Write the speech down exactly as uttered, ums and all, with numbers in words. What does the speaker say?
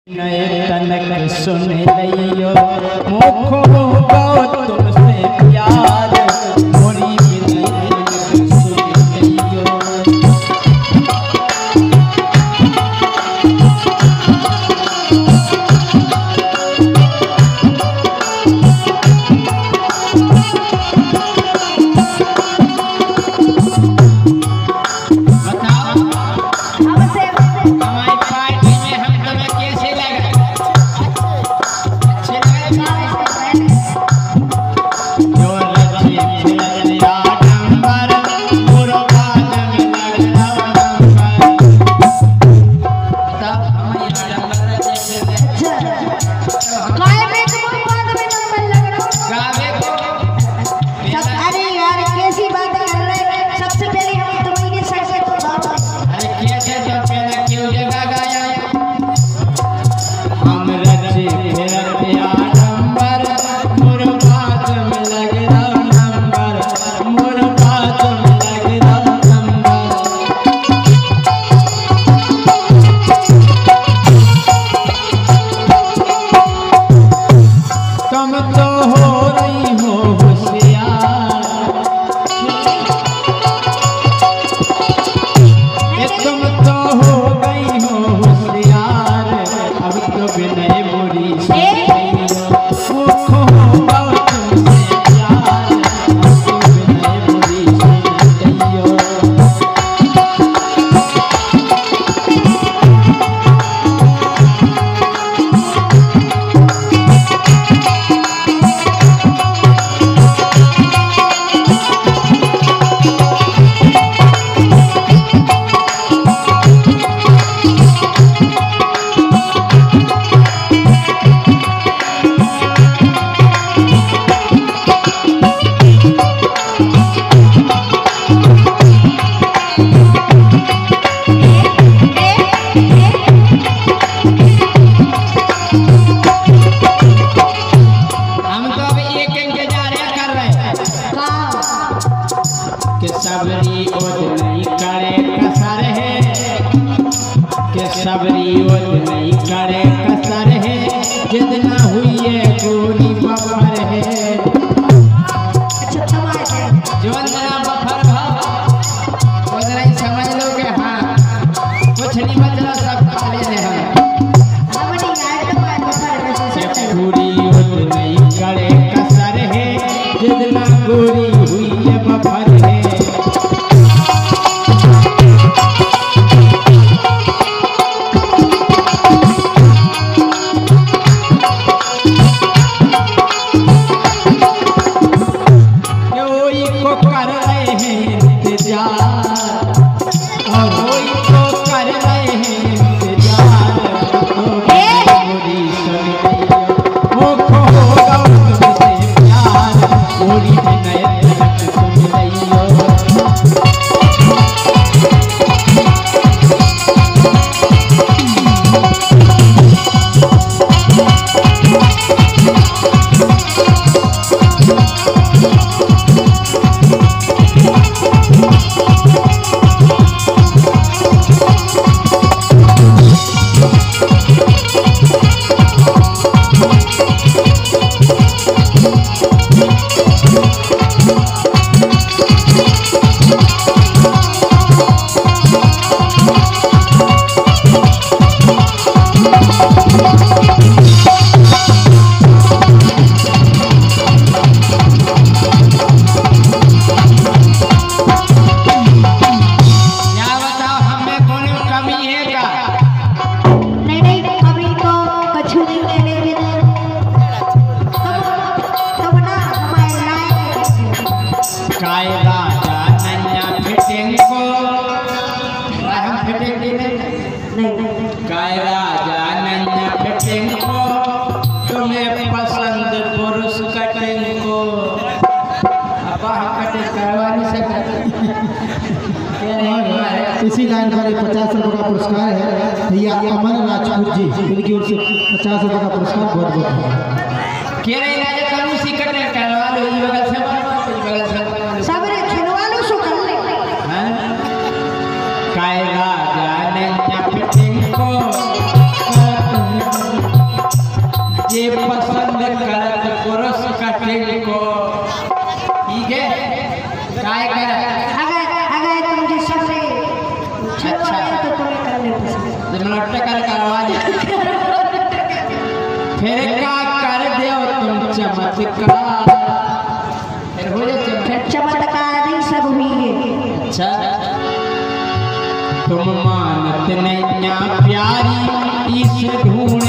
नए तनक सुन लियो मुखो गो तुमसे प्यार मोरी तनक सुन लियो। सबरी ओद नहीं करे कसर है के सबरी ओद नहीं करे कसर है जितना हुई है गोरी बफर है। अच्छा थमाए जो जरा बफर भाव वो जरा समझ लोगे। हाँ कुछ नहीं बचला सब खा ले रहे हैं हमनी यार तो बफर में से पूरी ओद नहीं करे कसर है जितना गोरी हुई है बफर है। इसी लाइन पर पचास रुपये का पुरस्कार है भैया अमन राजपूत जी, उनकी ओर से पचास रुपये का पुरस्कार बहुत बहुत कायरा जाने क्या फिटिंग को ये पसंद करत पुरुष कठिन को ठीक है काय कर अगर अगर तुम जैसा से अच्छा तो तुम्हें कर ले पसंद जब लौट कर करवा दे फिर का कर दे तुम चमत्कार फिर हो जाए चमत्कार चमत्कार नहीं सब हुई है अच्छा तुम मानत नहीं प्यारी इस ढूंढ